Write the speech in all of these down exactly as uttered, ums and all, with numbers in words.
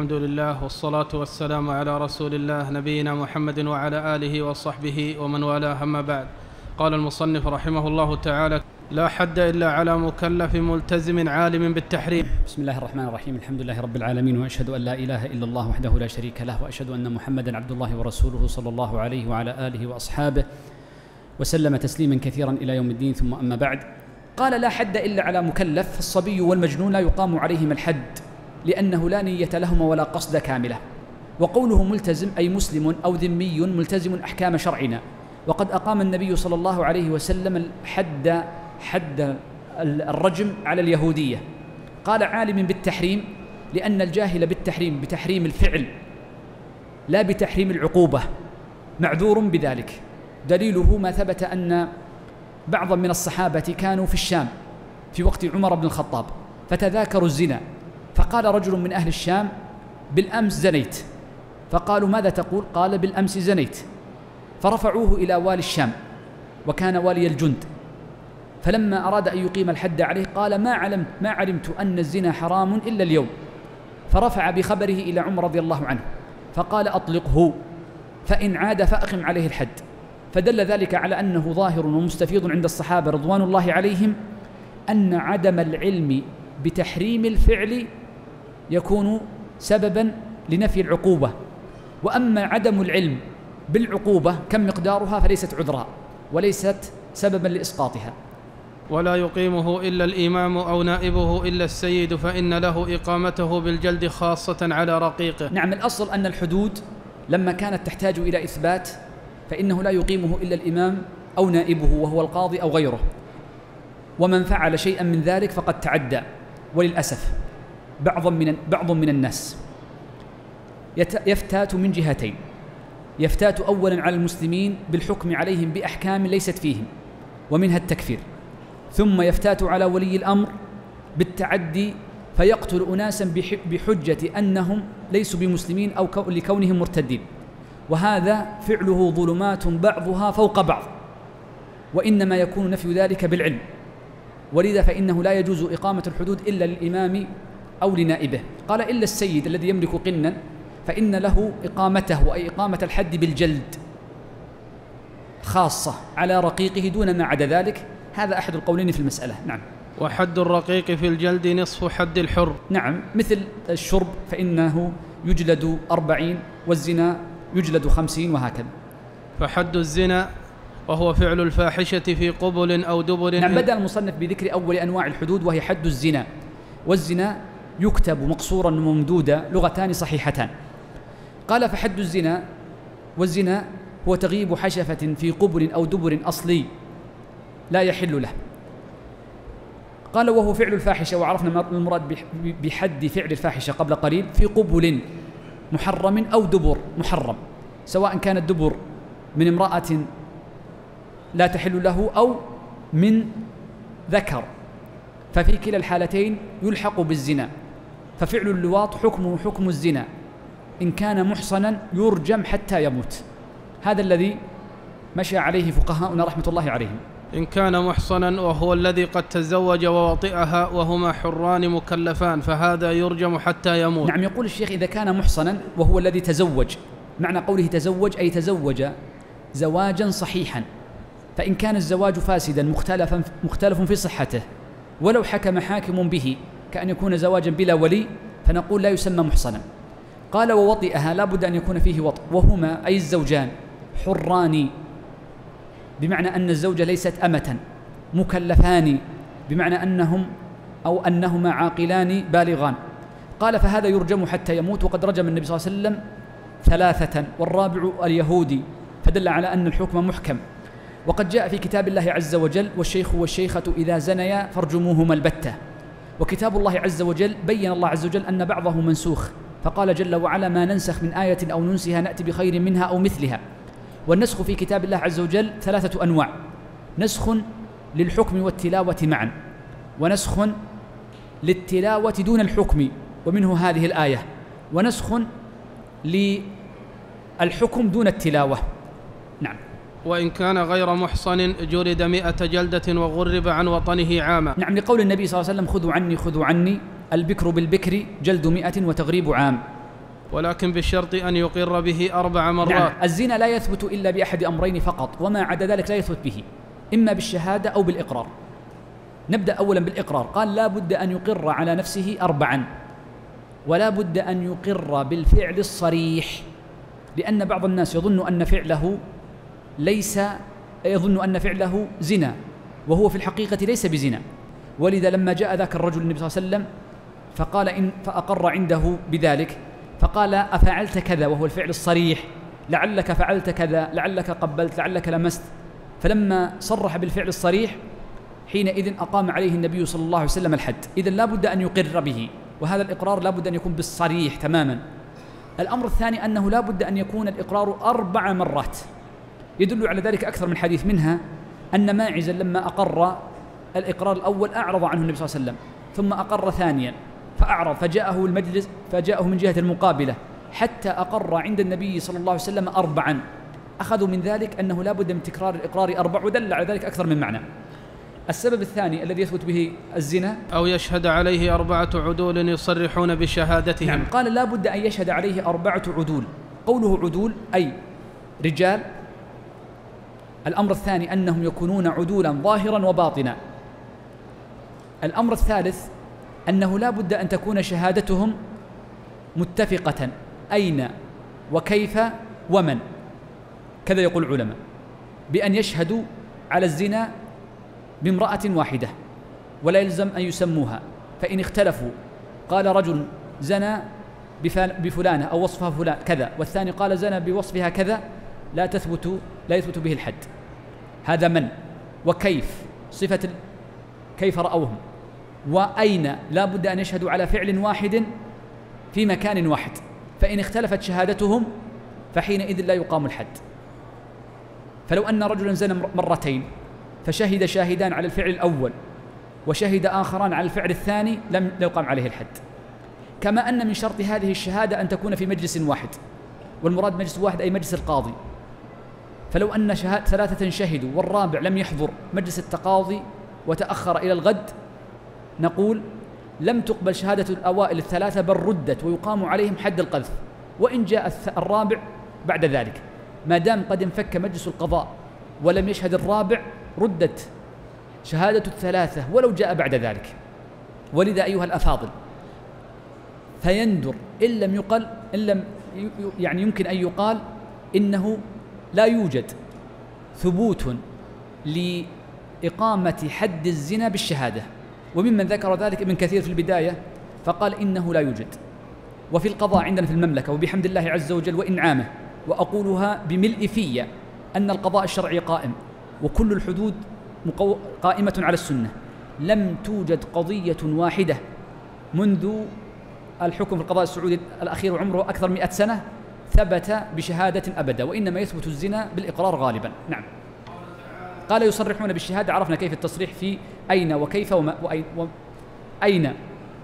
الحمد لله والصلاة والسلام على رسول الله نبينا محمد وعلى آله وصحبه ومن والاه، أما بعد. قال المصنف رحمه الله تعالى: لا حد إلا على مكلف ملتزم عالم بالتحريم. بسم الله الرحمن الرحيم. الحمد لله رب العالمين، وأشهد أن لا إله إلا الله وحده لا شريك له، وأشهد أن محمدا عبد الله ورسوله صلى الله عليه وعلى آله وأصحابه وسلم تسليما كثيرا إلى يوم الدين، ثم أما بعد. قال: لا حد إلا على مكلف، الصبي والمجنون لا يقام عليهما الحد لأنه لا نية لهما ولا قصد كاملة. وقوله ملتزم أي مسلم أو ذمي ملتزم أحكام شرعنا، وقد أقام النبي صلى الله عليه وسلم الحد حد الرجم على اليهودية. قال: عالم بالتحريم لأن الجاهل بالتحريم بتحريم الفعل لا بتحريم العقوبة معذور بذلك. دليله ما ثبت أن بعضا من الصحابة كانوا في الشام في وقت عمر بن الخطاب فتذاكروا الزنا، فقال رجل من أهل الشام: بالأمس زنيت. فقالوا: ماذا تقول؟ قال: بالأمس زنيت. فرفعوه إلى والي الشام وكان والي الجند، فلما أراد أن يقيم الحد عليه قال: ما علمت ما علمت أن الزنا حرام إلا اليوم. فرفع بخبره إلى عمر رضي الله عنه فقال: أطلقه، فإن عاد فأقم عليه الحد. فدل ذلك على أنه ظاهر ومستفيض عند الصحابة رضوان الله عليهم أن عدم العلم بتحريم الفعل يكون سببا لنفي العقوبة، وأما عدم العلم بالعقوبة كم مقدارها فليست عذرا وليست سببا لإسقاطها. ولا يقيمه إلا الإمام أو نائبه إلا السيد، فإن له إقامته بالجلد خاصة على رقيقه. نعم، الأصل أن الحدود لما كانت تحتاج إلى إثبات فإنه لا يقيمه إلا الإمام أو نائبه وهو القاضي أو غيره، ومن فعل شيئا من ذلك فقد تعدى. وللأسف بعض من بعض من الناس يفتات من جهتين: يفتات أولا على المسلمين بالحكم عليهم بأحكام ليست فيهم ومنها التكفير، ثم يفتات على ولي الأمر بالتعدي فيقتل أناسا بحجة أنهم ليسوا بمسلمين أو لكونهم مرتدين، وهذا فعله ظلمات بعضها فوق بعض، وإنما يكون نفي ذلك بالعلم. ولذا فإنه لا يجوز إقامة الحدود إلا للإمام أو لنائبه. قال: إلا السيد الذي يملك قنا فإن له إقامته أي إقامة الحد بالجلد خاصة على رقيقه دون ما عدا ذلك. هذا أحد القولين في المسألة. نعم. وحد الرقيق في الجلد نصف حد الحر. نعم، مثل الشرب فإنه يجلد أربعين والزنا يجلد خمسين وهكذا. فحد الزنا وهو فعل الفاحشة في قبل أو دبر. نعم، بدأ المصنف بذكر أول أنواع الحدود وهي حد الزنا، والزنا يكتب مقصورا وممدودا لغتان صحيحتان. قال: فحد الزنا، والزنا هو تغيب حشفة في قبل أو دبر أصلي لا يحل له. قال: وهو فعل الفاحشة، وعرفنا المراد بحد فعل الفاحشة قبل قليل، في قبل محرم أو دبر محرم، سواء كان الدبر من امرأة لا تحل له أو من ذكر، ففي كلا الحالتين يلحق بالزنا. ففعل اللواط حكمه حكم الزنا، إن كان محصنا يرجم حتى يموت. هذا الذي مشى عليه فقهاؤنا رحمة الله عليهم. إن كان محصنا وهو الذي قد تزوج ووطئها وهما حران مكلفان فهذا يرجم حتى يموت. نعم، يقول الشيخ: إذا كان محصنا وهو الذي تزوج، معنى قوله تزوج أي تزوج زواجا صحيحا، فإن كان الزواج فاسدا مختلفا مختلف في صحته ولو حكم حاكم به كأن يكون زواجا بلا ولي فنقول لا يسمى محصنا. قال: ووطئها لا بد أن يكون فيه وطئ، وهما أي الزوجان حران بمعنى أن الزوجة ليست أمة، مكلفان بمعنى أنهم أو أنهما عاقلان بالغان. قال: فهذا يرجم حتى يموت، وقد رجم النبي صلى الله عليه وسلم ثلاثة والرابع اليهودي، فدل على أن الحكم محكم. وقد جاء في كتاب الله عز وجل: والشيخ والشيخة إذا زنيا فارجموهما البتة. وكتاب الله عز وجل بين الله عز وجل أن بعضه منسوخ، فقال جل وعلا: ما ننسخ من آية أو ننسها نأتي بخير منها أو مثلها. والنسخ في كتاب الله عز وجل ثلاثة أنواع: نسخ للحكم والتلاوة معا، ونسخ للتلاوة دون الحكم ومنه هذه الآية، ونسخ للحكم دون التلاوة. نعم. وإن كان غير محصن جلد مئة جلدة وغرب عن وطنه عاما. نعم، لقول النبي صلى الله عليه وسلم: خذوا عني خذوا عني، البكر بالبكر جلد مئة وتغريب عام. ولكن بالشرط أن يقر به أربع مرات. نعم، الزنا لا يثبت إلا بأحد أمرين فقط، وما عدا ذلك لا يثبت به، إما بالشهادة أو بالإقرار. نبدأ أولا بالإقرار. قال لا بد أن يقر على نفسه أربعا، ولا بد أن يقر بالفعل الصريح، لأن بعض الناس يظن أن فعله ليس يظن أن فعله زنا، وهو في الحقيقة ليس بزنا. ولذا لما جاء ذاك الرجل النبي صلى الله عليه وسلم فقال إن فأقر عنده بذلك، فقال أفعلت كذا، وهو الفعل الصريح، لعلك فعلت كذا، لعلك قبلت، لعلك لمست. فلما صرح بالفعل الصريح حينئذ أقام عليه النبي صلى الله عليه وسلم الحد. إذن لا بد أن يقر به، وهذا الإقرار لا بد أن يكون بالصريح تماما. الأمر الثاني أنه لا بد أن يكون الإقرار أربع مرات، يدل على ذلك أكثر من حديث، منها أن ماعزا لما أقر الإقرار الأول أعرض عنه النبي صلى الله عليه وسلم، ثم أقر ثانيا فأعرض، فجاءه المجلس فجاءه من جهة المقابلة حتى أقر عند النبي صلى الله عليه وسلم أربعا. أخذوا من ذلك أنه لا بد من تكرار الإقرار أربع، ودل على ذلك أكثر من معنى. السبب الثاني الذي يثبت به الزنا أو يشهد عليه أربعة عدول يصرحون بشهادتهم. نعم، قال لا بد أن يشهد عليه أربعة عدول. قوله عدول أي رجال. الأمر الثاني أنهم يكونون عدولا ظاهرا وباطنا. الأمر الثالث أنه لا بد أن تكون شهادتهم متفقة، أين وكيف ومن، كذا يقول العلماء، بأن يشهدوا على الزنا بامرأة واحدة ولا يلزم أن يسموها، فإن اختلفوا قال رجل زنى بفلانة أو وصفها فلان كذا، والثاني قال زنى بوصفها كذا، لا تثبت لا يثبت به الحد. هذا من وكيف، صفة كيف رأوهم، وأين لا بد أن يشهدوا على فعل واحد في مكان واحد، فإن اختلفت شهادتهم فحينئذ لا يقام الحد. فلو أن رجلا زنى مرتين فشهد شاهدان على الفعل الأول وشهد آخران على الفعل الثاني لم يقام عليه الحد. كما أن من شرط هذه الشهادة أن تكون في مجلس واحد، والمراد مجلس واحد أي مجلس القاضي. فلو أن شهاد ثلاثة شهدوا والرابع لم يحضر مجلس التقاضي وتأخر إلى الغد، نقول لم تقبل شهادة الأوائل الثلاثة بل ردت، ويقام عليهم حد القذف، وإن جاء الرابع بعد ذلك، ما دام قد انفك مجلس القضاء ولم يشهد الرابع ردت شهادة الثلاثة ولو جاء بعد ذلك. ولذا أيها الأفاضل فيندر إن لم يقل إن لم يعني يمكن أن يقال إنه لا يوجد ثبوت لإقامة حد الزنا بالشهادة، وممن ذكر ذلك ابن كثير في البداية فقال إنه لا يوجد. وفي القضاء عندنا في المملكة وبحمد الله عز وجل وإنعامه، وأقولها بملء في، أن القضاء الشرعي قائم وكل الحدود قائمة على السنة. لم توجد قضية واحدة منذ الحكم في القضاء السعودي الأخير وعمره أكثر من مئة سنة ثبت بشهادة أبدا، وإنما يثبت الزنا بالإقرار غالبا. نعم. قال يصرحون بالشهادة، عرفنا كيف التصريح في أين وكيف وما وأين, وأين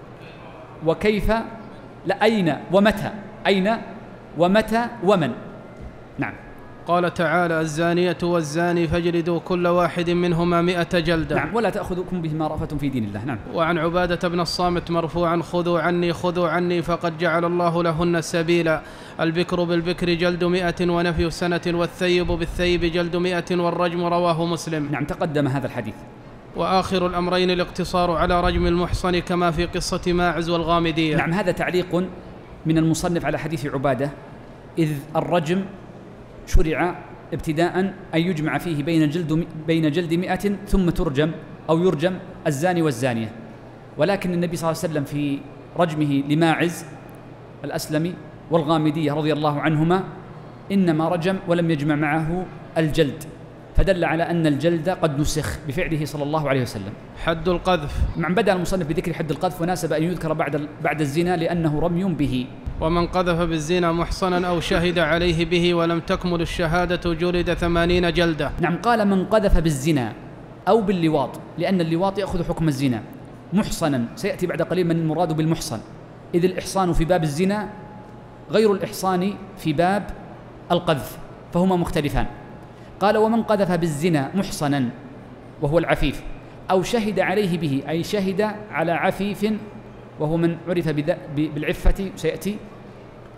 وكيف لا أين ومتى، أين ومتى ومن. نعم. قال تعالى الزانية والزاني فاجلدوا كل واحد منهما مئة جلدة. نعم. ولا تأخذكم بهما رأفة في دين الله. نعم. وعن عبادة بن الصامت مرفوعا خذوا عني خذوا عني فقد جعل الله لهن سبيلا، البكر بالبكر جلد مئة ونفي سنة، والثيب بالثيب جلد مئة والرجم، رواه مسلم. نعم، تقدم هذا الحديث. وآخر الأمرين الاقتصار على رجم المحصن كما في قصة ماعز والغامدية. نعم، هذا تعليق من المصنف على حديث عبادة، إذ الرجم شرع ابتداء أن يجمع فيه بين جلد بين جلد مئة ثم ترجم أو يرجم الزاني والزانية، ولكن النبي صلى الله عليه وسلم في رجمه لماعز الأسلمي والغامدية رضي الله عنهما إنما رجم ولم يجمع معه الجلد، فدل على أن الجلد قد نسخ بفعله صلى الله عليه وسلم. حد القذف. مع بدأ المصنف بذكر حد القذف، وناسب أن يذكر بعد بعد الزنا لأنه رمي به. ومن قذف بالزنا محصنا أو شهد عليه به ولم تكمل الشهادة جلد ثمانين جلدة. نعم. قال من قذف بالزنا أو باللواط، لأن اللواط يأخذ حكم الزنا. محصنا سيأتي بعد قليل من المراد بالمحصن، إذ الإحصان في باب الزنا غير الإحصان في باب القذف، فهما مختلفان. قال ومن قذف بالزنا محصنا وهو العفيف أو شهد عليه به، أي شهد على عفيف وهو من عرف بالعفة سيأتي،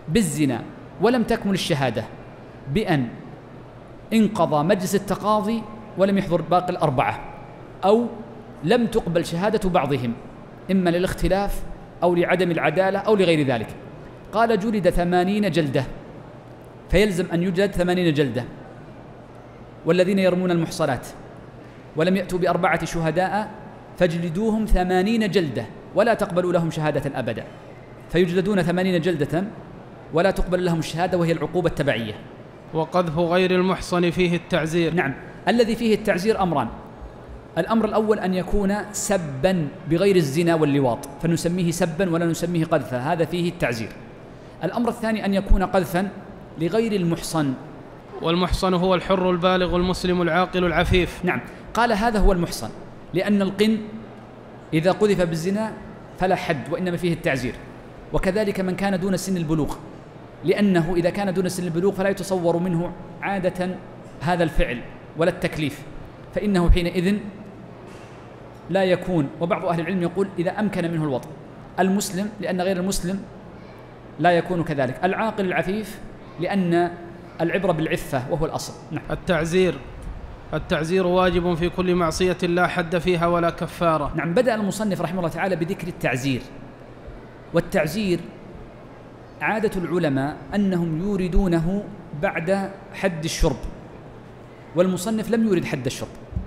بالزنا ولم تكمل الشهادة بأن انقضى مجلس التقاضي ولم يحضر باقي الأربعة، أو لم تقبل شهادة بعضهم إما للاختلاف أو لعدم العدالة أو لغير ذلك، قال جلد ثمانين جلدة، فيلزم أن يجلد ثمانين جلدة. والذين يرمون المحصنات ولم يأتوا بأربعة شهداء فاجلدوهم ثمانين جلدة ولا تقبلوا لهم شهادة أبدا، فيجلدون ثمانين جلدة ولا تقبل لهم الشهادة، وهي العقوبة التبعية. وقذف غير المحصن فيه التعزير. نعم، الذي فيه التعزير أمران: الأمر الأول أن يكون سبا بغير الزنا واللواط، فنسميه سبا ولا نسميه قذفا، هذا فيه التعزير. الأمر الثاني أن يكون قذفا لغير المحصن. والمحصن هو الحر البالغ المسلم العاقل العفيف. نعم، قال هذا هو المحصن، لأن القن إذا قذف بالزنا فلا حد وإنما فيه التعزير، وكذلك من كان دون سن البلوغ، لأنه إذا كان دون سن البلوغ فلا يتصور منه عادة هذا الفعل ولا التكليف، فإنه حينئذ لا يكون. وبعض أهل العلم يقول إذا أمكن منه الوطء. المسلم لأن غير المسلم لا يكون كذلك. العاقل العفيف لأن العبرة بالعفة وهو الأصل. نعم. التعزير التعزير واجب في كل معصية لا حد فيها ولا كفارة. نعم، بدأ المصنف رحمه الله تعالى بذكر التعزير. والتعزير عادة العلماء أنهم يوردونه بعد حد الشرب، والمصنف لم يورد حد الشرب،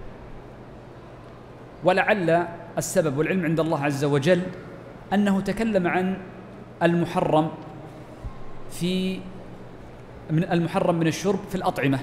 ولعل السبب والعلم عند الله عز وجل أنه تكلم عن المحرم في من المحرم من الشرب في الأطعمة،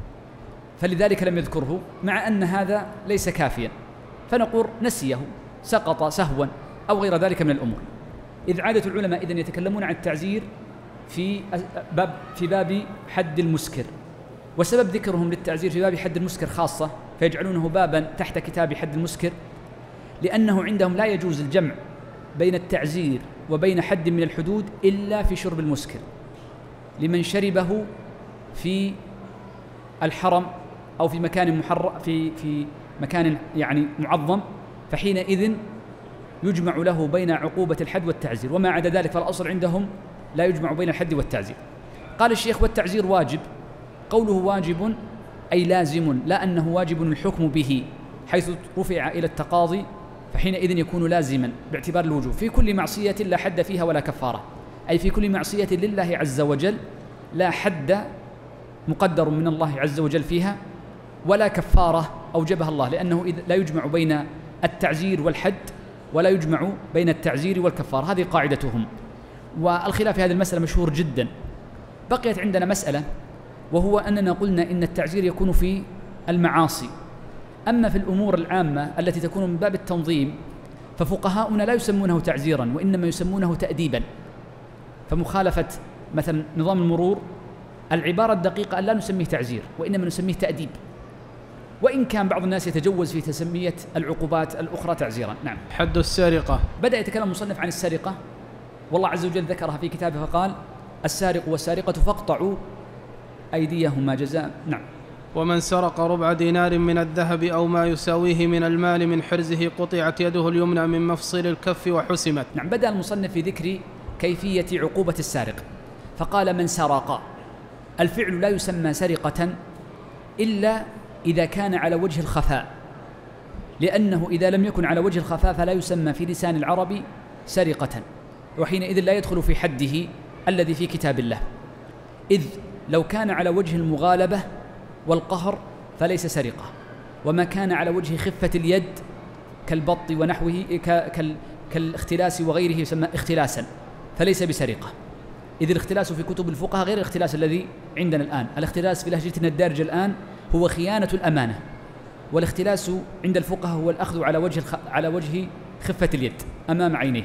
فلذلك لم يذكره، مع أن هذا ليس كافيا، فنقول نسيه، سقط سهوا أو غير ذلك من الأمور. إذ عادة العلماء إذن يتكلمون عن التعزير في باب في باب حد المسكر، وسبب ذكرهم للتعزير في باب حد المسكر خاصة، فيجعلونه بابا تحت كتاب حد المسكر، لأنه عندهم لا يجوز الجمع بين التعزير وبين حد من الحدود إلا في شرب المسكر، لمن شربه في الحرم أو في مكان محرم في في مكان يعني معظم، فحينئذ يجمع له بين عقوبة الحد والتعزير، وما عدا ذلك فالأصل عندهم لا يجمع بين الحد والتعزير. قال الشيخ: والتعزير واجب. قوله واجب أي لازم، لا أنه واجب الحكم به، حيث رفع إلى التقاضي فحينئذ يكون لازما باعتبار الوجوب في كل معصية لا حد فيها ولا كفارة، أي في كل معصية لله عز وجل لا حد مقدر من الله عز وجل فيها ولا كفارة أوجبها الله، لأنه لا يجمع بين التعزير والحد ولا يجمع بين التعزير والكفارة، هذه قاعدتهم. والخلاف في هذه المسألة مشهور جدا. بقيت عندنا مسألة، وهو أننا قلنا إن التعزير يكون في المعاصي، أما في الأمور العامة التي تكون من باب التنظيم ففقهاؤنا لا يسمونه تعزيرا وإنما يسمونه تأديبا. فمخالفة مثلا نظام المرور العبارة الدقيقة أن لا نسميه تعزير وإنما نسميه تأديب، وإن كان بعض الناس يتجوز في تسمية العقوبات الأخرى تعزيرا. نعم. حد السرقة. بدأ يتكلم المصنف عن السرقة، والله عز وجل ذكرها في كتابه فقال: السارق والسارقة فاقطعوا أيديهما جزاء. نعم. ومن سرق ربع دينار من الذهب أو ما يساويه من المال من حرزه قطعت يده اليمنى من مفصل الكف وحسمت. نعم. بدأ المصنف في ذكر كيفية عقوبة السارق، فقال: من سرق، الفعل لا يسمى سرقة إلا إذا كان على وجه الخفاء، لأنه إذا لم يكن على وجه الخفاء فلا يسمى في لسان العرب سرقة، وحينئذ لا يدخل في حده الذي في كتاب الله. إذ لو كان على وجه المغالبة والقهر فليس سرقة، وما كان على وجه خفة اليد كالبط ونحوه كالاختلاس وغيره يسمى اختلاسا فليس بسرقة. إذ الاختلاس في كتب الفقهاء غير الاختلاس الذي عندنا الآن. الاختلاس في لهجتنا الدارجة الآن هو خيانة الأمانة، والاختلاس عند الفقهاء هو الأخذ على وجه الخ... على وجه خفة اليد أمام عينيه.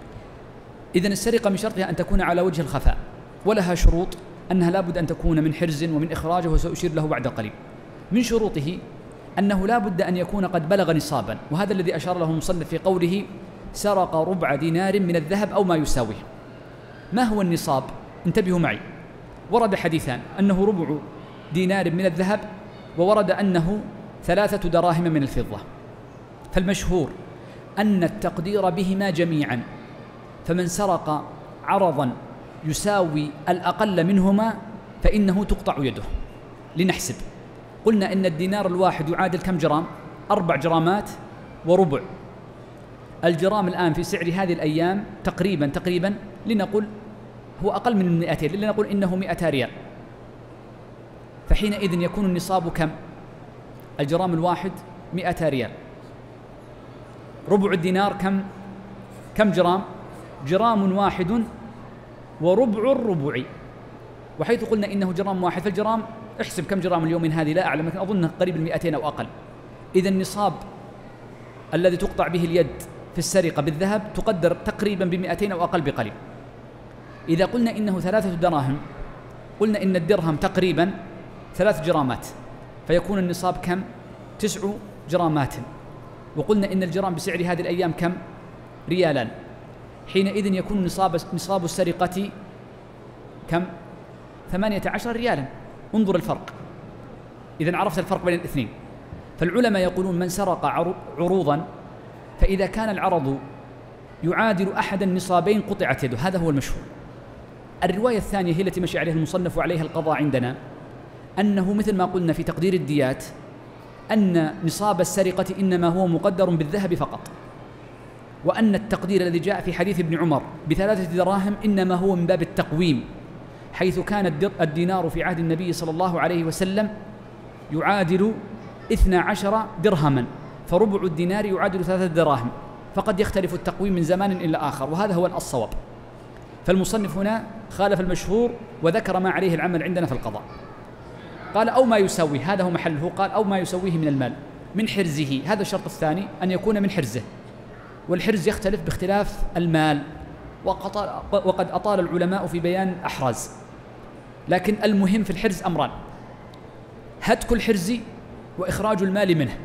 إذن السرقة من شرطها أن تكون على وجه الخفاء، ولها شروط أنها لابد أن تكون من حرز ومن إخراجه، وسأشير له بعد قليل. من شروطه أنه لابد أن يكون قد بلغ نصابا، وهذا الذي أشار له المصنف في قوله: سرق ربع دينار من الذهب أو ما يساويه. ما هو النصاب؟ انتبهوا معي. ورد حديثان: أنه ربع دينار من الذهب، وورد أنه ثلاثة دراهم من الفضة. فالمشهور أن التقدير بهما جميعا، فمن سرق عرضا يساوي الأقل منهما فإنه تقطع يده. لنحسب، قلنا إن الدينار الواحد يعادل كم جرام؟ أربع جرامات وربع. الجرام الآن في سعر هذه الأيام تقريبا تقريبا لنقول هو أقل من مئتين، لنقول إنه مئتا ريال. فحينئذ يكون النصاب كم؟ الجرام الواحد مئتا ريال. ربع الدينار كم؟ كم جرام؟ جرام واحد وربع الربع. وحيث قلنا إنه جرام واحد، فالجرام احسب كم جرام اليوم من هذه لا أعلم، لكن أظنه قريب المئتين أو أقل. إذا النصاب الذي تقطع به اليد في السرقة بالذهب تقدر تقريبا بمئتين أو أقل بقليل. إذا قلنا إنه ثلاثة دراهم، قلنا إن الدرهم تقريبا ثلاث جرامات، فيكون النصاب كم؟ تسع جرامات. وقلنا إن الجرام بسعر هذه الأيام كم؟ ريالان. حينئذ يكون نصاب نصاب السرقة كم؟ ثمانية عشر ريالا. انظر الفرق، إذن عرفت الفرق بين الاثنين. فالعلماء يقولون من سرق عروضا فإذا كان العرض يعادل أحد النصابين قطعت يده، هذا هو المشهور. الرواية الثانية هي التي مشي عليها المصنف وعليها القضاء عندنا، أنه مثل ما قلنا في تقدير الديات أن نصاب السرقة إنما هو مقدر بالذهب فقط، وأن التقدير الذي جاء في حديث ابن عمر بثلاثة دراهم إنما هو من باب التقويم، حيث كان الدينار في عهد النبي صلى الله عليه وسلم يعادل اثنا عشر درهما، فربع الدينار يعادل ثلاثة دراهم، فقد يختلف التقويم من زمان إلى آخر، وهذا هو الصواب. فالمصنف هنا خالف المشهور وذكر ما عليه العمل عندنا في القضاء. قال أو ما يسوي، هذا هو محله، قال أو ما يسويه من المال من حرزه. هذا الشرط الثاني أن يكون من حرزه، والحرز يختلف باختلاف المال، وقد أطال العلماء في بيان أحراز، لكن المهم في الحرز أمران: هتك الحرز وإخراج المال منه.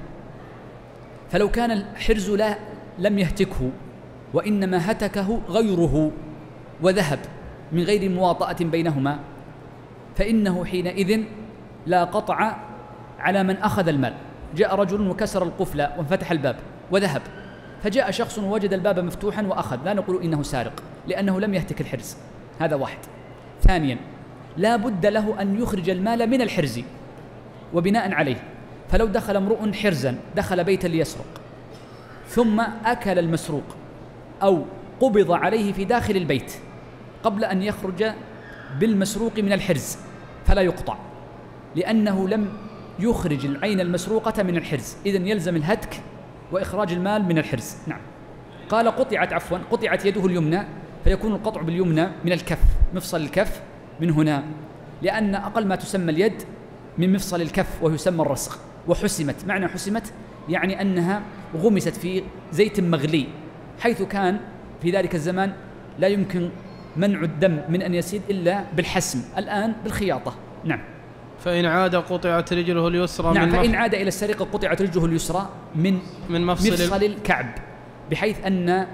فلو كان الحرز لا لم يهتكه وإنما هتكه غيره وذهب من غير مواطأة بينهما، فإنه حينئذ لا قطع على من أخذ المال. جاء رجل وكسر القفل وانفتح الباب وذهب، فجاء شخص ووجد الباب مفتوحا وأخذ، لا نقول إنه سارق لأنه لم يهتك الحرز. هذا واحد. ثانيا، لا بد له أن يخرج المال من الحرز، وبناء عليه فلو دخل امرؤ حرزا، دخل بيتا ليسرق ثم أكل المسروق أو قبض عليه في داخل البيت قبل أن يخرج بالمسروق من الحرز، فلا يقطع لأنه لم يخرج العين المسروقة من الحرز، إذن يلزم الهتك وإخراج المال من الحرز. نعم. قال قطعت عفوا قطعت يده اليمنى، فيكون القطع باليمنى من الكف، مفصل الكف من هنا، لأن أقل ما تسمى اليد من مفصل الكف ويسمى الرسغ. وحسمت، معنى حسمت يعني أنها غمست في زيت مغلي، حيث كان في ذلك الزمان لا يمكن منع الدم من أن يسيل إلا بالحسم، الآن بالخياطة. نعم. فإن عاد قطعت رجله اليسرى. نعم، من فإن عاد إلى السرقة قطعت رجله اليسرى من, من مفصل, مفصل الكعب، بحيث أن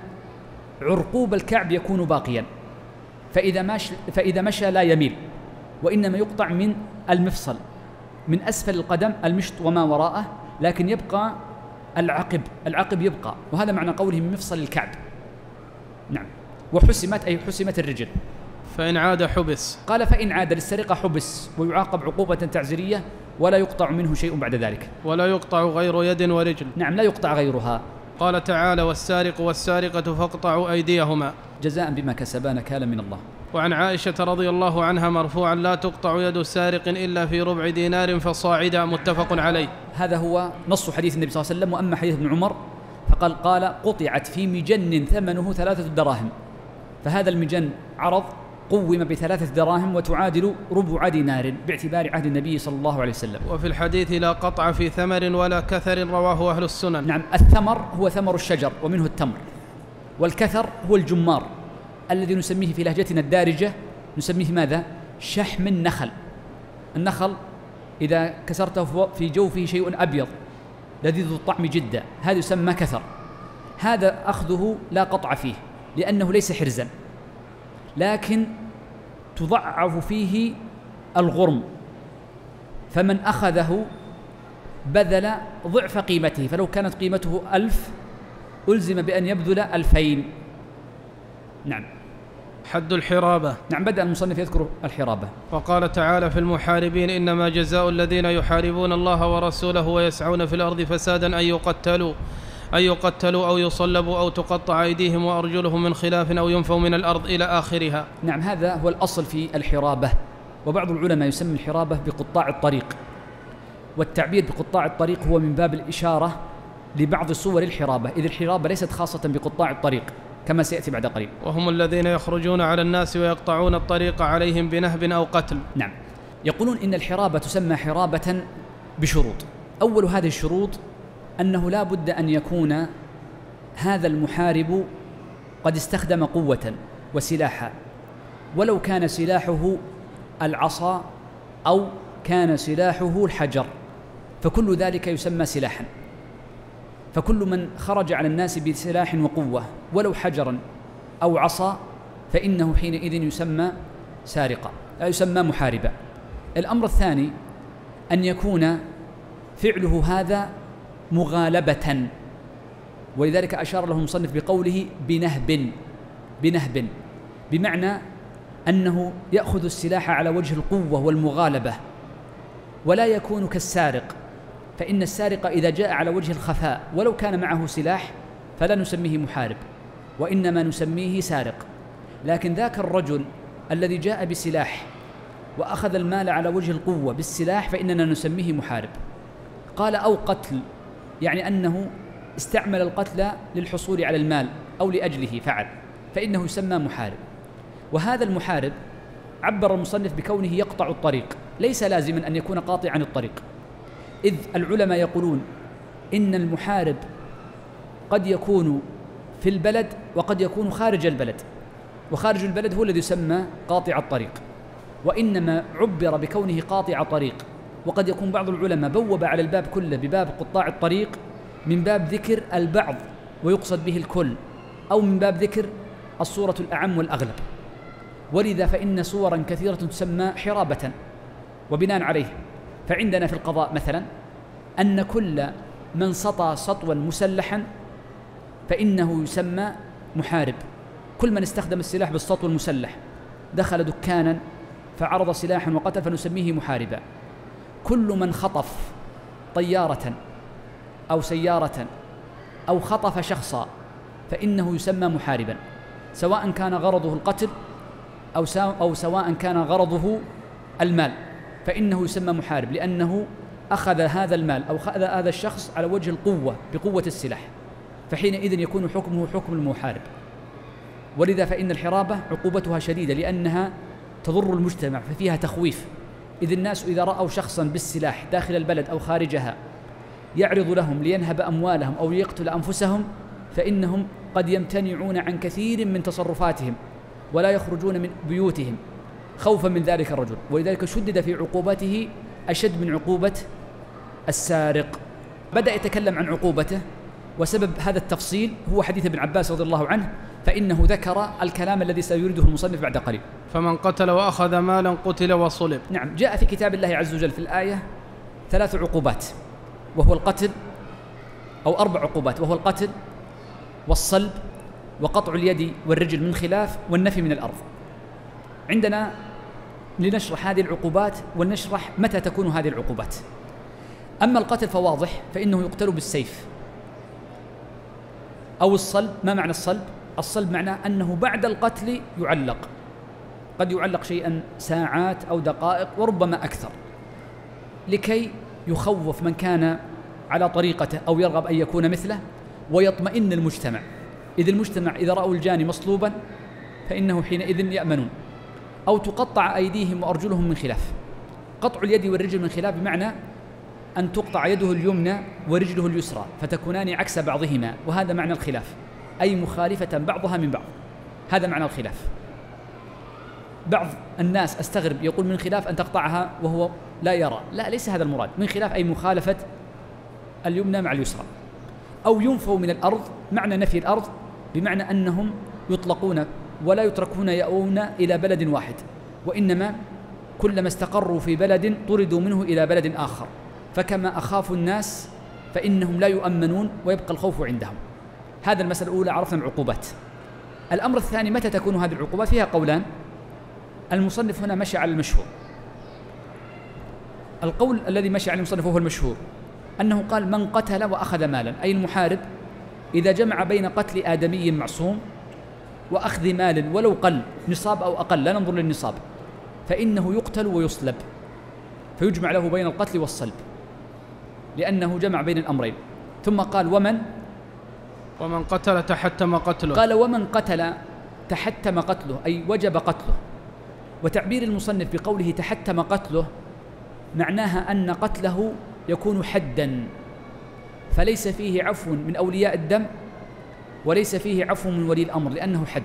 عرقوب الكعب يكون باقيا، فإذا مشى, فإذا مشى لا يميل، وإنما يقطع من المفصل من أسفل القدم المشط وما وراءه، لكن يبقى العقب العقب يبقى، وهذا معنى قوله من مفصل الكعب. نعم. وحسمت أي حسمت الرجل. فإن عاد حبس. قال فإن عاد للسرقة حبس ويعاقب عقوبة تعزيرية ولا يقطع منه شيء بعد ذلك. ولا يقطع غير يد ورجل. نعم، لا يقطع غيرها. قال تعالى: والسارق والسارقة فاقطعوا أيديهما جزاء بما كسبا نكالا من الله. وعن عائشة رضي الله عنها مرفوعا: لا تقطع يد سارق إلا في ربع دينار فصاعدا، متفق عليه. هذا هو نص حديث النبي صلى الله عليه وسلم. وأما حديث ابن عمر فقال قال قطعت في مجن ثمنه ثلاثة دراهم، فهذا المجن عرض قوم بثلاثة دراهم وتعادل ربع دينار باعتبار عهد النبي صلى الله عليه وسلم. وفي الحديث: لا قطع في ثمر ولا كثر، رواه أهل السنن. نعم. الثمر هو ثمر الشجر ومنه التمر، والكثر هو الجمار الذي نسميه في لهجتنا الدارجة نسميه ماذا؟ شحم النخل. النخل إذا كسرته في جوفه شيء أبيض لذيذ الطعم جدا، هذا يسمى كثر. هذا أخذه لا قطع فيه لأنه ليس حرزا، لكن تضعف فيه الغرم، فمن أخذه بذل ضعف قيمته، فلو كانت قيمته ألف ألزم بأن يبذل ألفين. نعم. حد الحرابة. نعم، بدأ المصنف يذكر الحرابة. وقال تعالى في المحاربين: إنما جزاء الذين يحاربون الله ورسوله ويسعون في الأرض فسادا أن يقتلوا أن يقتلوا أو يصلبوا أو تقطع أيديهم وأرجلهم من خلاف أو ينفوا من الأرض إلى آخرها. نعم، هذا هو الأصل في الحرابة. وبعض العلماء يسمي الحرابة بقطاع الطريق، والتعبير بقطاع الطريق هو من باب الإشارة لبعض صور الحرابة، إذ الحرابة ليست خاصة بقطاع الطريق كما سيأتي بعد قليل. وهم الذين يخرجون على الناس ويقطعون الطريق عليهم بنهب أو قتل. نعم، يقولون إن الحرابة تسمى حرابة بشروط. أول هذه الشروط أنه لا بد أن يكون هذا المحارب قد استخدم قوة وسلاحا، ولو كان سلاحه العصا أو كان سلاحه الحجر، فكل ذلك يسمى سلاحا. فكل من خرج على الناس بسلاح وقوة ولو حجرا أو عصا فإنه حينئذ يسمى سارقا، يسمى محاربا. الأمر الثاني أن يكون فعله هذا مغالبة، ولذلك أشار له المصنف بقوله بنهب بنهب بمعنى أنه يأخذ السلاح على وجه القوة والمغالبة، ولا يكون كالسارق، فإن السارق إذا جاء على وجه الخفاء ولو كان معه سلاح فلا نسميه محارب، وإنما نسميه سارق. لكن ذاك الرجل الذي جاء بسلاح وأخذ المال على وجه القوة بالسلاح فإننا نسميه محارب. قال أو قتل، يعني أنه استعمل القتل للحصول على المال أو لأجله فعل، فإنه يسمى محارب. وهذا المحارب عبر المصنف بكونه يقطع الطريق، ليس لازما أن يكون قاطعا الطريق، إذ العلماء يقولون إن المحارب قد يكون في البلد وقد يكون خارج البلد، وخارج البلد هو الذي يسمى قاطع الطريق، وإنما عبر بكونه قاطع طريق. وقد يكون بعض العلماء بوب على الباب كله بباب قطاع الطريق من باب ذكر البعض ويقصد به الكل، أو من باب ذكر الصورة الأعم والأغلب. ولذا فإن صورا كثيرة تسمى حرابة. وبناء عليه فعندنا في القضاء مثلا أن كل من سطى سطوا مسلحا فإنه يسمى محارب. كل من استخدم السلاح بالسطو المسلح، دخل دكانا فعرض سلاحا وقتل فنسميه محاربا. كل من خطف طيارة أو سيارة أو خطف شخصا فإنه يسمى محاربا، سواء كان غرضه القتل أو أو سواء كان غرضه المال، فإنه يسمى محارب، لأنه أخذ هذا المال أو أخذ هذا الشخص على وجه القوة بقوة السلاح، فحينئذ يكون حكمه حكم المحارب. ولذا فإن الحرابة عقوبتها شديدة لأنها تضر المجتمع، ففيها تخويف، إذ الناس إذا رأوا شخصا بالسلاح داخل البلد أو خارجها يعرض لهم لينهب أموالهم أو يقتل أنفسهم، فإنهم قد يمتنعون عن كثير من تصرفاتهم ولا يخرجون من بيوتهم خوفا من ذلك الرجل. ولذلك شدد في عقوبته أشد من عقوبة السارق. بدأ يتكلم عن عقوبته، وسبب هذا التفصيل هو حديث ابن عباس رضي الله عنه، فإنه ذكر الكلام الذي سيريده المصنف بعد قليل. فمن قتل وأخذ مالا قتل وصلب. نعم، جاء في كتاب الله عز وجل في الآية ثلاث عقوبات، وهو القتل، أو أربع عقوبات، وهو القتل والصلب وقطع اليد والرجل من خلاف والنفي من الأرض. عندنا لنشرح هذه العقوبات ونشرح متى تكون هذه العقوبات. أما القتل فواضح، فإنه يقتل بالسيف أو الصلب. ما معنى الصلب؟ الصلب معناه أنه بعد القتل يعلق، قد يعلق شيئا ساعات أو دقائق وربما أكثر، لكي يخوف من كان على طريقته أو يرغب أن يكون مثله ويطمئن المجتمع. إذ المجتمع إذا رأوا الجاني مصلوبا فإنه حينئذ يأمنون. أو تقطع أيديهم وأرجلهم من خلاف. قطع اليد والرجل من خلاف بمعنى أن تقطع يده اليمنى ورجله اليسرى فتكونان عكس بعضهما، وهذا معنى الخلاف، أي مخالفة بعضها من بعض، هذا معنى الخلاف. بعض الناس أستغرب يقول من خلاف أن تقطعها وهو لا يرى، لا، ليس هذا المراد. من خلاف أي مخالفة اليمنى مع اليسرى. أو ينفوا من الأرض، معنى نفي الأرض بمعنى أنهم يطلقون ولا يتركون يأوون إلى بلد واحد، وإنما كلما استقروا في بلد طردوا منه إلى بلد آخر، فكما أخافوا الناس فإنهم لا يؤمنون ويبقى الخوف عندهم. هذا المسألة الأولى، عرفنا العقوبات. الأمر الثاني متى تكون هذه العقوبات؟ فيها قولان. المصنف هنا مشى على المشهور. القول الذي مشى على المصنف وهو المشهور أنه قال من قتل وأخذ مالا، أي المحارب إذا جمع بين قتل آدمي معصوم وأخذ مال ولو قل نصاب أو أقل، لا ننظر للنصاب، فإنه يقتل ويصلب، فيجمع له بين القتل والصلب لأنه جمع بين الأمرين. ثم قال ومن ومن قتل تحتم قتله، قال ومن قتل تحتم قتله، أي وجب قتله. وتعبير المصنف بقوله تحتم قتله معناها أن قتله يكون حدا، فليس فيه عفو من أولياء الدم وليس فيه عفو من ولي الأمر، لأنه حد،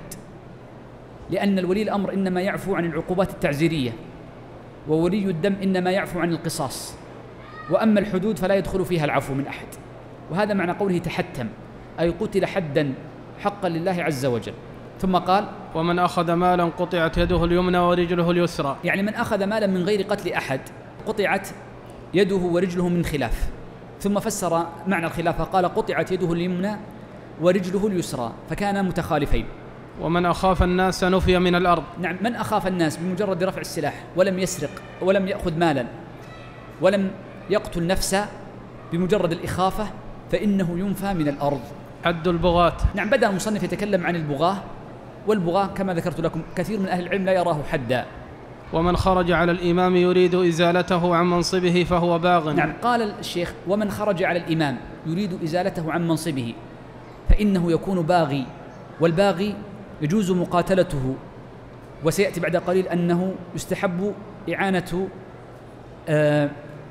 لأن الولي الأمر إنما يعفو عن العقوبات التعزيرية، وولي الدم إنما يعفو عن القصاص، وأما الحدود فلا يدخل فيها العفو من أحد. وهذا معنى قوله تحتم، أي قتل حدا حقا لله عز وجل. ثم قال ومن أخذ مالا قطعت يده اليمنى ورجله اليسرى، يعني من أخذ مالا من غير قتل أحد قطعت يده ورجله من خلاف. ثم فسر معنى الخلافة قال قطعت يده اليمنى ورجله اليسرى، فكان متخالفين. ومن أخاف الناس نفي من الأرض، نعم، من أخاف الناس بمجرد رفع السلاح ولم يسرق ولم يأخذ مالا ولم يقتل نفسه بمجرد الإخافة فإنه ينفى من الأرض. حد البغاة، نعم، بدأ المصنف يتكلم عن البغاة، والبغاة كما ذكرت لكم كثير من أهل العلم لا يراه حدا. ومن خرج على الإمام يريد إزالته عن منصبه فهو باغ. نعم، قال الشيخ ومن خرج على الإمام يريد إزالته عن منصبه فإنه يكون باغي، والباغي يجوز مقاتلته، وسيأتي بعد قليل أنه يستحب إعانة آه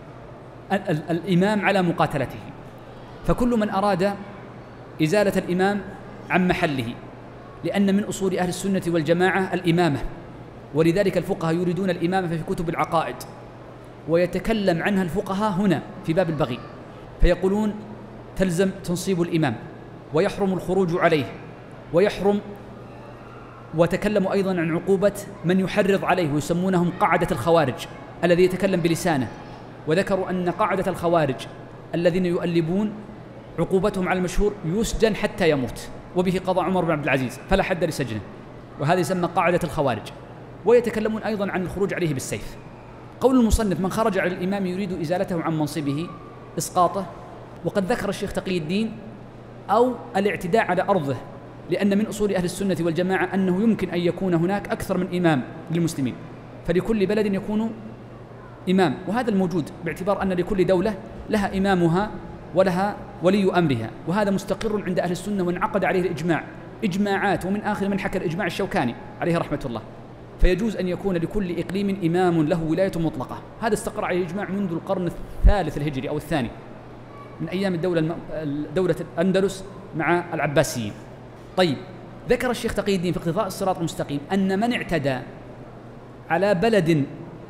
الإمام على مقاتلته. فكل من أراد إزالة الإمام عن محله، لأن من أصول أهل السنة والجماعة الإمامة، ولذلك الفقهاء يريدون الإمامة في كتب العقائد، ويتكلم عنها الفقهاء هنا في باب البغي، فيقولون تلزم تنصيب الإمام ويحرم الخروج عليه ويحرم، وتكلموا أيضا عن عقوبة من يحرض عليه ويسمونهم قاعدة الخوارج الذي يتكلم بلسانه، وذكروا أن قاعدة الخوارج الذين يؤلبون عقوبتهم على المشهور يسجن حتى يموت، وبه قضى عمر بن عبد العزيز فلا حد لسجنه، وهذا يسمى قاعدة الخوارج. ويتكلمون أيضا عن الخروج عليه بالسيف. قول المصنف من خرج على الإمام يريد إزالته عن منصبه إسقاطه، وقد ذكر الشيخ تقي الدين أو الاعتداء على أرضه، لأن من أصول أهل السنة والجماعة أنه يمكن أن يكون هناك أكثر من إمام للمسلمين، فلكل بلد يكون إمام، وهذا الموجود باعتبار أن لكل دولة لها إمامها ولها ولي أمرها، وهذا مستقر عند أهل السنة وانعقد عليه الإجماع، إجماعات، ومن آخر من حكى الإجماع الشوكاني عليه رحمة الله. فيجوز أن يكون لكل إقليم إمام له ولاية مطلقة. هذا استقر عليه الإجماع منذ القرن الثالث الهجري أو الثاني، من أيام الدولة دولة الأندلس مع العباسيين. طيب، ذكر الشيخ تقي الدين في اقتضاء الصراط المستقيم أن من اعتدى على بلد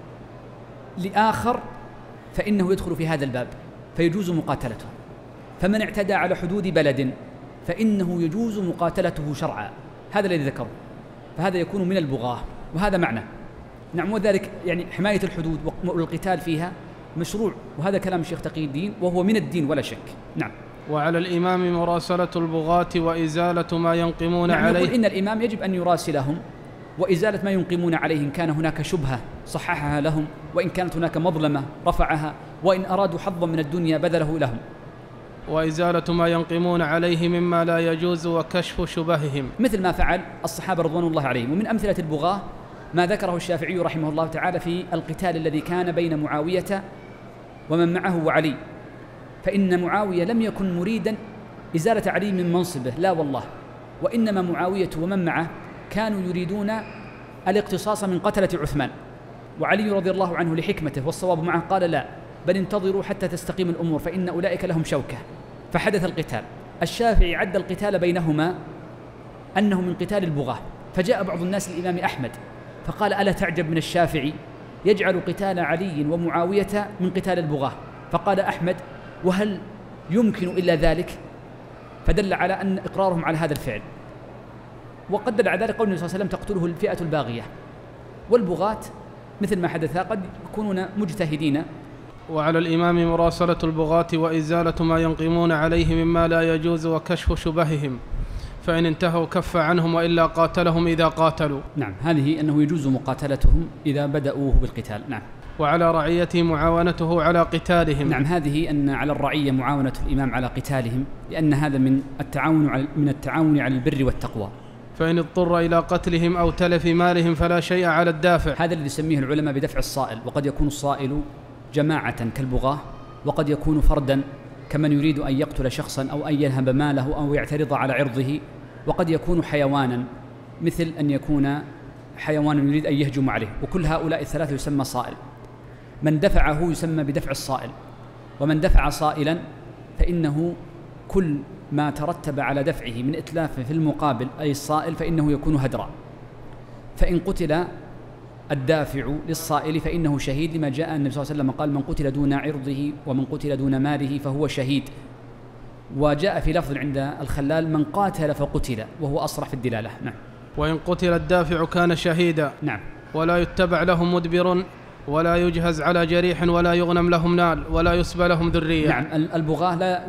لآخر فإنه يدخل في هذا الباب فيجوز مقاتلته. فمن اعتدى على حدود بلد فإنه يجوز مقاتلته شرعا، هذا الذي ذكره، فهذا يكون من البغاة، وهذا معنى. نعم، وذلك يعني حماية الحدود والقتال فيها مشروع، وهذا كلام الشيخ تقي الدين وهو من الدين ولا شك. نعم. وعلى الإمام مراسلة البغاة وإزالة ما ينقمون نعم، عليه. يقول إن الإمام يجب أن يراسلهم وإزالة ما ينقمون عليه، إن كان هناك شبهة صححها لهم، وإن كانت هناك مظلمة رفعها، وإن أرادوا حظا من الدنيا بذله لهم. وإزالة ما ينقمون عليه مما لا يجوز وكشف شبههم، مثل ما فعل الصحابة رضوان الله عليهم. ومن أمثلة البغاة ما ذكره الشافعي رحمه الله تعالى في القتال الذي كان بين معاوية ومن معه وعلي، فإن معاوية لم يكن مريدا إزالة علي من منصبه، لا والله، وإنما معاوية ومن معه كانوا يريدون الاقتصاص من قتلة عثمان، وعلي رضي الله عنه لحكمته والصواب معه قال لا، بل انتظروا حتى تستقيم الأمور فإن أولئك لهم شوكة، فحدث القتال. الشافعي عد القتال بينهما أنه من قتال البغاة، فجاء بعض الناس للإمام أحمد فقال ألا تعجب من الشافعي يجعل قتال علي ومعاوية من قتال البغاة؟ فقال أحمد وهل يمكن إلا ذلك؟ فدل على أن إقرارهم على هذا الفعل. وقد دل على ذلك قول النبي صلى الله عليه وسلم تقتله الفئة الباغية، والبغاة مثل ما حدث قد يكونون مجتهدين. وعلى الإمام مراسلة البغاة وإزالة ما ينقمون عليه مما لا يجوز وكشف شبههم، فإن انتهوا كف عنهم وإلا قاتلهم إذا قاتلوا. نعم، هذه أنه يجوز مقاتلتهم إذا بدأوه بالقتال. نعم. وعلى رعيته معاونته على قتالهم. نعم، هذه أن على الرعية معاونة الإمام على قتالهم، لأن هذا من التعاون على من التعاون على البر والتقوى. فإن اضطر إلى قتلهم أو تلف مالهم فلا شيء على الدافع. هذا الذي يسميه العلماء بدفع الصائل، وقد يكون الصائل جماعة كالبغاة، وقد يكون فردا كمن يريد أن يقتل شخصا أو أن ينهب ماله أو يعترض على عرضه، وقد يكون حيوانا مثل أن يكون حيوانا يريد أن يهجم عليه، وكل هؤلاء الثلاثة يسمى صائل. من دفعه يسمى بدفع الصائل، ومن دفع صائلا فإنه كل ما ترتب على دفعه من إتلاف في المقابل أي الصائل فإنه يكون هدرا. فإن قتل الدافع للصائل فإنه شهيد، لما جاء النبي صلى الله عليه وسلم قال: من قتل دون عرضه ومن قتل دون ماله فهو شهيد. وجاء في لفظ عند الخلال: من قاتل فقتل، وهو أصرح في الدلالة. نعم. وإن قتل الدافع كان شهيدا. نعم. ولا يتبع لهم مدبر ولا يجهز على جريح ولا يغنم لهم نال ولا يسبى لهم ذرية. نعم، البغاة لا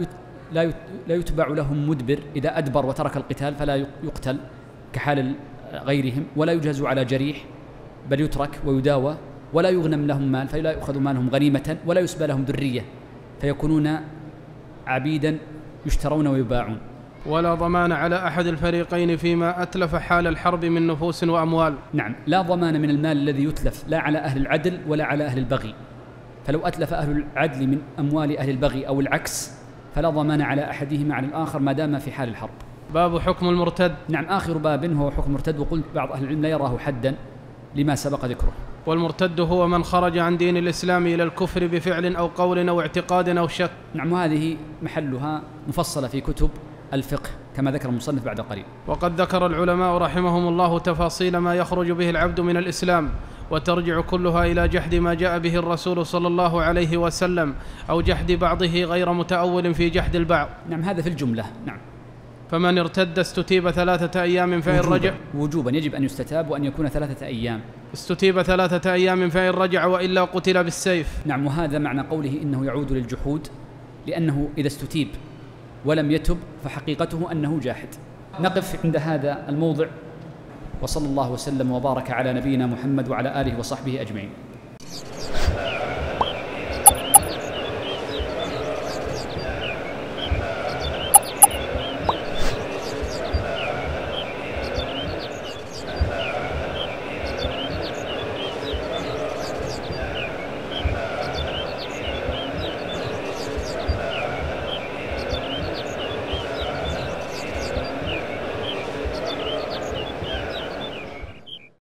لا يتبع لهم مدبر، إذا أدبر وترك القتال فلا يقتل كحال غيرهم، ولا يجهز على جريح بل يترك ويداوى، ولا يغنم لهم مال فلا يؤخذ مالهم غنيمة، ولا يسبى لهم ذرية فيكونون عبيدا يشترون ويباعون. ولا ضمان على أحد الفريقين فيما أتلف حال الحرب من نفوس وأموال. نعم، لا ضمان من المال الذي يتلف، لا على أهل العدل ولا على أهل البغي. فلو أتلف أهل العدل من أموال أهل البغي أو العكس فلا ضمان على أحدهما على الآخر ما دام في حال الحرب. باب حكم المرتد. نعم، آخر باب هو حكم المرتد، وقلت بعض أهل العلم لا يراه حدا لما سبق ذكره. والمرتد هو من خرج عن دين الإسلام إلى الكفر بفعل أو قول أو اعتقاد أو شك. نعم، وهذه محلها مفصلة في كتب الفقه كما ذكر المصنف بعد قليل. وقد ذكر العلماء رحمهم الله تفاصيل ما يخرج به العبد من الإسلام، وترجع كلها إلى جحد ما جاء به الرسول صلى الله عليه وسلم أو جحد بعضه غير متأول في جحد البعض. نعم، هذا في الجملة. نعم. فمن ارتد استتيب ثلاثة أيام فإن وجوباً رجع وجوبا يجب أن يستتاب وأن يكون ثلاثة أيام. استتيب ثلاثة أيام فإن رجع وإلا قتل بالسيف. نعم، وهذا معنى قوله إنه يعود للجحود، لأنه إذا استتيب ولم يتب فحقيقته أنه جاحد. نقف عند هذا الموضع، وصلى الله وسلم وبارك على نبينا محمد وعلى آله وصحبه أجمعين.